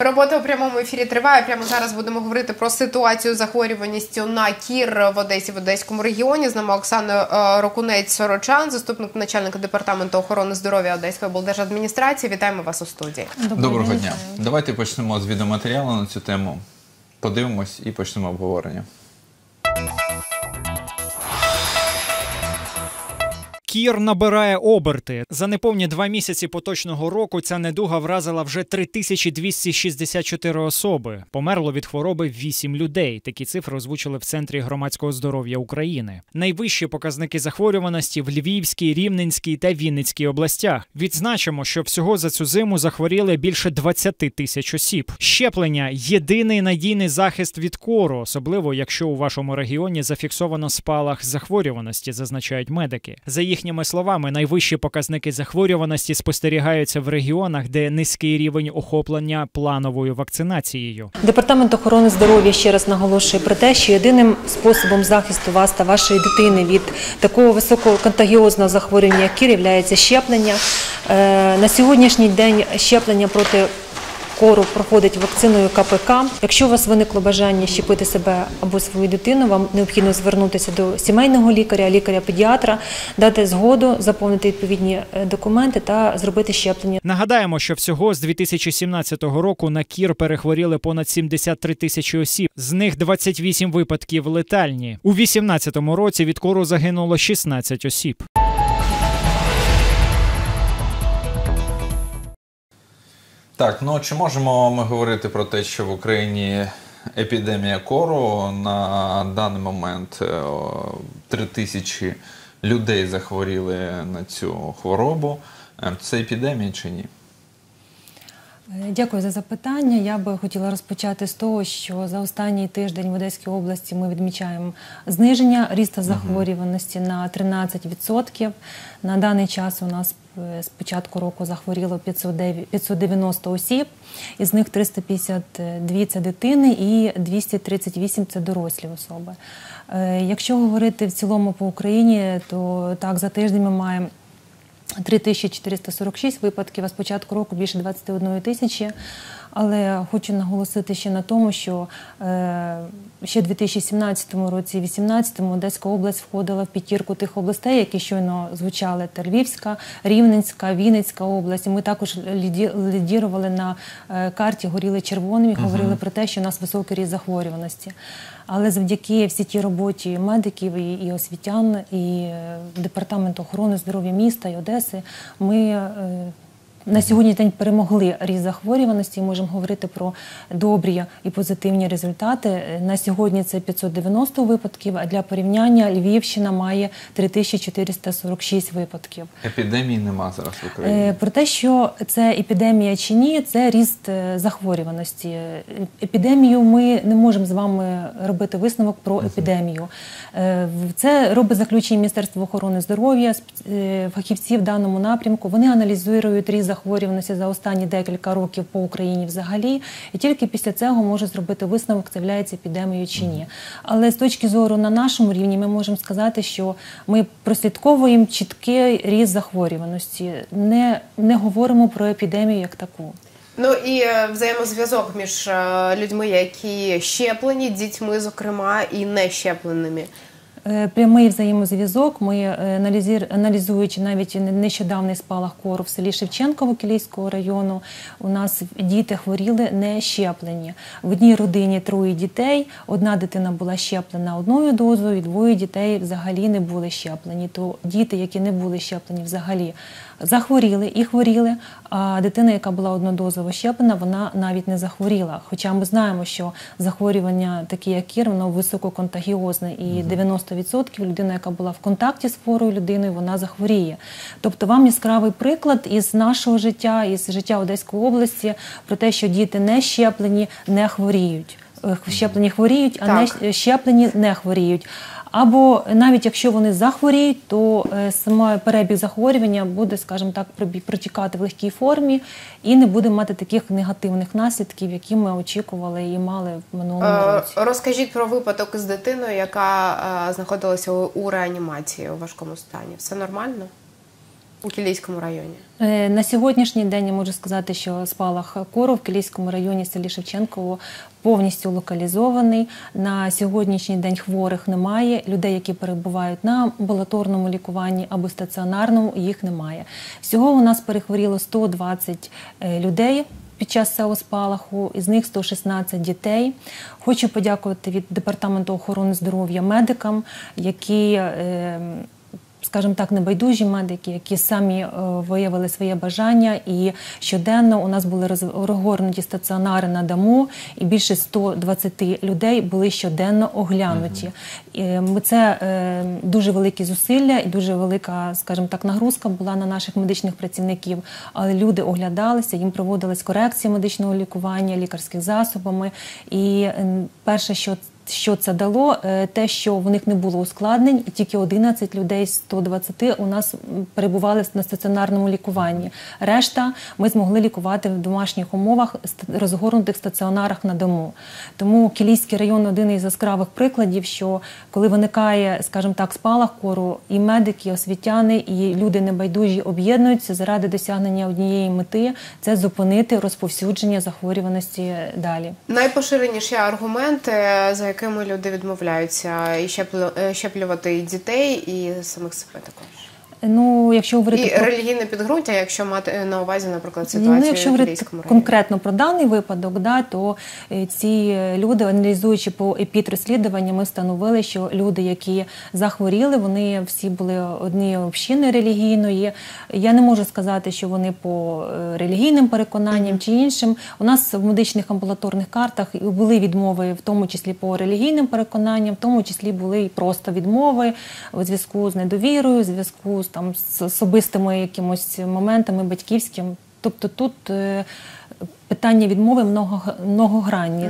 Робота у прямому ефірі триває. Прямо зараз будемо говорити про ситуацію з захворюваністю на кір в Одесі, в Одеському регіоні. З нами Оксана Рокунець-Сорочан, заступник начальника департаменту охорони здоров'я Одеської облдержадміністрації. Вітаємо вас у студії. Доброго дня. Давайте почнемо з відеоматеріалу на цю тему. Подивимось і почнемо обговорення. Кір набирає оберти. За неповні 2 місяці поточного року ця недуга вразила вже 3264 особи. Померло від хвороби 8 людей. Такі цифри озвучили в Центрі громадського здоров'я України. Найвищі показники захворюваності в Львівській, Рівненській та Вінницькій областях. Відзначимо, що всього за цю зиму захворіли більше 20 тисяч осіб. Щеплення – єдиний надійний захист від кору, особливо якщо у вашому регіоні зафіксовано спалах захворюваності, зазначають медики. За їхніми словами, найвищі показники захворюваності спостерігаються в регіонах, де низький рівень охоплення плановою вакцинацією. Департамент охорони здоров'я ще раз наголошує про те, що єдиним способом захисту вас та вашої дитини від такого висококонтагіозного захворювання, як кір, є щеплення. На сьогоднішній день щеплення проти кору проходить вакциною КПК. Якщо у вас виникло бажання щепити себе або свою дитину, вам необхідно звернутися до сімейного лікаря, лікаря-педіатра, дати згоду, заповнити відповідні документи та зробити щеплення. Нагадаємо, що всього з 2017 року на кір перехворіли понад 73 тисячі осіб. З них 28 випадків летальні. У 2018 році від кору загинуло 16 осіб. Так, ну чи можемо ми говорити про те, що в Україні епідемія кору? На даний момент 3000 людей захворіли на цю хворобу. Це епідемія чи ні? Дякую за запитання. Я би хотіла розпочати з того, що за останній тиждень в Одеській області ми відмічаємо зниження росту захворюваності на 13%. На даний час у нас з початку року захворіло 590 осіб, із них 352 – це дитини і 238 – це дорослі особи. Якщо говорити в цілому по Україні, то так, за тиждень ми маємо 3446 випадків, а з початку року більше 21 тисячі. Але хочу наголосити ще на тому, що ще в 2017 році і 2018 Одеська область входила в п'ятірку тих областей, які щойно звучали. Це Львівська, Рівненська, Вінницька область. І ми також лідірували на карті, горіли червоним і говорили про те, що у нас високий рівень захворюваності. Але завдяки всій тій роботі медиків і освітян, і Департаменту охорони здоров'я міста і Одеси, ми на сьогоднішній день перемогли ріст захворюваності і можемо говорити про добрі і позитивні результати. На сьогодні це 590 випадків, а для порівняння Львівщина має 3446 випадків. Епідемії нема зараз в Україні? Про те, що це епідемія чи ні, це ріст захворюваності. Епідемію ми не можемо з вами робити висновок про епідемію. Це робить заключення Міністерства охорони здоров'я, фахівці в даному напрямку. Вони аналізують ріст захворюваності за останні декілька років по Україні взагалі, і тільки після цього може зробити висновок, це є епідемією чи ні. Але з точки зору на нашому рівні ми можемо сказати, що ми прослідковуємо чіткий ріст захворюваності, не говоримо про епідемію як таку. Ну і взаємозв'язок між людьми, які щеплені, дітьми, зокрема, і не щепленими. Прямий взаємозв'язок. Ми, аналізуючи навіть нещодавний спалах кору в селі Шевченково Кілійського району, у нас діти хворіли не щеплені. В одній родині 3 дітей, одна дитина була щеплена одною дозою, і 2 дітей взагалі не були щеплені. То діти, які не були щеплені взагалі, захворіли і хворіли, а дитина, яка була однодозово щеплена, вона навіть не захворіла. Хоча ми знаємо, що захворювання, таке як кір, воно висококонтагіозне, і 90% людина, яка була в контакті з хворою людиною, вона захворіє. Тобто вам яскравий приклад із нашого життя, із життя Одеської області, про те, що діти не щеплені, не хворіють. Щеплені хворіють, а не щеплені не хворіють. Або навіть якщо вони захворіють, то саме перебіг захворювання буде, скажімо так, протікати в легкій формі і не буде мати таких негативних наслідків, які ми очікували і мали в минулому році. Розкажіть про випадок із дитиною, яка знаходилася у реанімації у важкому стані. Все нормально? у Кілійському районі? На сьогоднішній день я можу сказати, що спалах кору в Кілійському районі, селі Шевченково, повністю локалізований. На сьогоднішній день хворих немає. Людей, які перебувають на амбулаторному лікуванні або стаціонарному, їх немає. Всього у нас перехворіло 120 людей під час цього спалаху, із них 116 дітей. Хочу подякувати від Департаменту охорони здоров'я медикам, які, скажімо так, небайдужі медики, які самі виявили своє бажання, і щоденно у нас були розгорнуті стаціонари на дому, і більше 120 людей були щоденно оглянуті. Це дуже великі зусилля і дуже велика, скажімо так, нагрузка була на наших медичних працівників, але люди оглядалися, їм проводилась корекція медичного лікування, лікарських засобами, і перше, що це дало, те, що в них не було ускладнень, і тільки 11 людей з 120 у нас перебували на стаціонарному лікуванні. Решта ми змогли лікувати в домашніх умовах, розгорнутих стаціонарах на дому. Тому Кілійський район – один із яскравих прикладів, що коли виникає, скажімо так, спалах кору, і медики, і освітяни, і люди небайдужі об'єднуються заради досягнення однієї мети – це зупинити розповсюдження захворюваності далі. Найпоширеніші аргументи, за якими люди відмовляються і щеплювати і дітей, і самих себе також. Ну, якщо говорити і релігійне підґрунтя, якщо мати на увазі, наприклад, ситуацію якщо в говорити Кілійському районі. Конкретно про даний випадок, то ці люди, аналізуючи по епідрозслідуванню, ми встановили, що люди, які захворіли, вони всі були однієї общини релігійної. Я не можу сказати, що вони по релігійним переконанням чи іншим. У нас в медичних амбулаторних картах були відмови, в тому числі по релігійним переконанням, в тому числі були і просто відмови у зв'язку з недовірою, у зв'язку з особистими якимось моментами батьківським. Тобто тут питання відмови многогранні.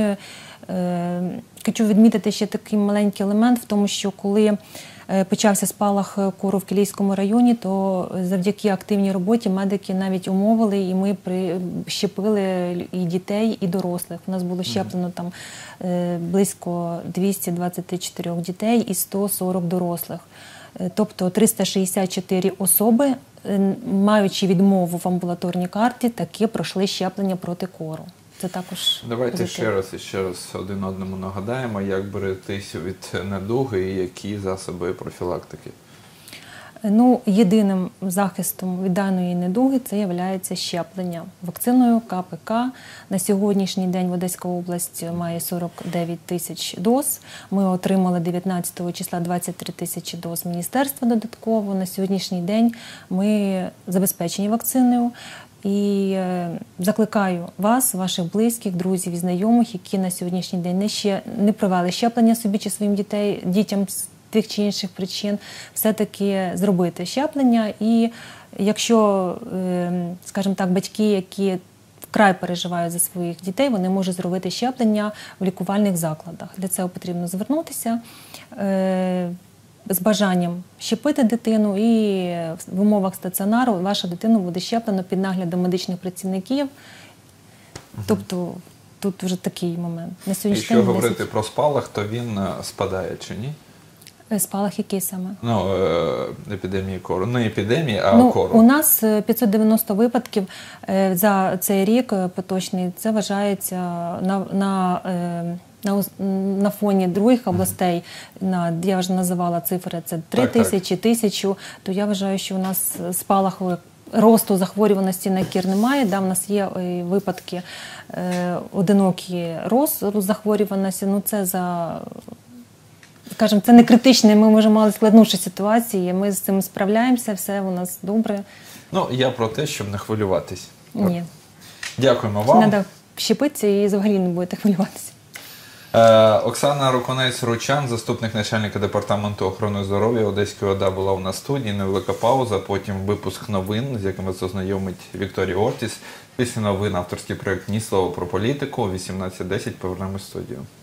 Хочу відмітити ще такий маленький елемент в тому, що коли почався спалах кору в Кілійському районі, то завдяки активній роботі медики навіть умовили, і ми щепили і дітей, і дорослих. У нас було щеплено там близько 224 дітей і 140 дорослих. Тобто 364 особи, маючи відмову в амбулаторній карті, таки пройшли щеплення проти кору. Це також Давайте ще раз один одному нагадаємо, як берегтися від недуги і які засоби профілактики. Ну, єдиним захистом від даної недуги це є щеплення вакциною КПК. На сьогоднішній день в Одеська область має 49 тисяч доз. Ми отримали 19 числа 23 тисячі доз міністерства додатково. На сьогоднішній день ми забезпечені вакциною. І закликаю вас, ваших близьких, друзів і знайомих, які на сьогоднішній день не провели щеплення собі чи своїм дітям з тих чи інших причин, все-таки зробити щеплення. І якщо, скажімо так, батьки, які вкрай переживають за своїх дітей, вони можуть зробити щеплення в лікувальних закладах. Для цього потрібно звернутися з бажанням щепити дитину, і в умовах стаціонару ваша дитина буде щеплена під наглядом медичних працівників. Тобто тут вже такий момент. Якщо говорити про спалах, то він спадає чи ні? Спалах який саме? Ну, епідемії кору. Не епідемії, а кору. У нас 590 випадків за цей рік поточний. Це вважається на фоні других областей, я вже називала цифри, це 3 тисячі, 1000, то я вважаю, що у нас спалаху росту захворюваності на кір немає. Да, в нас є випадки одинокі росту захворюваності, ну це скажімо, це не критичне, ми вже мали складніші ситуації, ми з цим справляємося, все у нас добре. Ну, я про те, щоб не хвилюватись. Ні. Дякуємо вам. Треба щепитися і взагалі не будете хвилюватися. Оксана Рокунець-Ручан, заступник начальника департаменту охорони здоров'я Одеської ОДА, була у нас в студії. Невелика пауза, потім випуск новин, з якими ознайомить Вікторія Ортіс. Після новин авторський проєкт «Ні слова про політику». О 18:10 повернемось в студію.